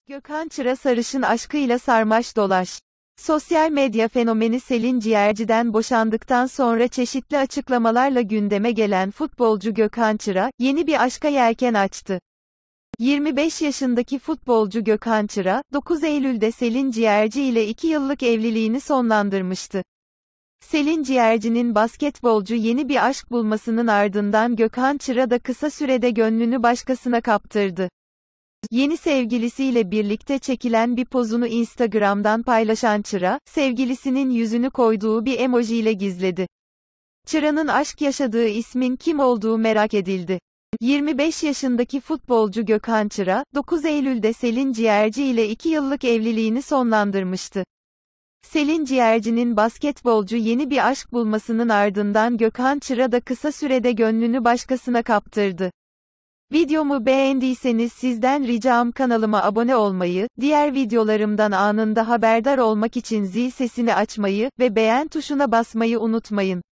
Gökhan Çıra sarışın aşkıyla sarmaş dolaş. Sosyal medya fenomeni Selin Ciğerci'den boşandıktan sonra çeşitli açıklamalarla gündeme gelen futbolcu Gökhan Çıra, yeni bir aşka yelken açtı. 25 yaşındaki futbolcu Gökhan Çıra, 9 Eylül'de Selin Ciğerci ile 2 yıllık evliliğini sonlandırmıştı. Selin Ciğerci'nin basketbolcu yeni bir aşk bulmasının ardından Gökhan Çıra da kısa sürede gönlünü başkasına kaptırdı. Yeni sevgilisiyle birlikte çekilen bir pozunu Instagram'dan paylaşan Çıra, sevgilisinin yüzünü koyduğu bir emojiyle gizledi. Çıra'nın aşk yaşadığı ismin kim olduğu merak edildi. 25 yaşındaki futbolcu Gökhan Çıra, 9 Eylül'de Selin Ciğerci ile 2 yıllık evliliğini sonlandırmıştı. Selin Ciğerci'nin basketbolcu yeni bir aşk bulmasının ardından Gökhan Çıra da kısa sürede gönlünü başkasına kaptırdı. Videomu beğendiyseniz sizden ricam kanalıma abone olmayı, diğer videolarımdan anında haberdar olmak için zil sesini açmayı ve beğen tuşuna basmayı unutmayın.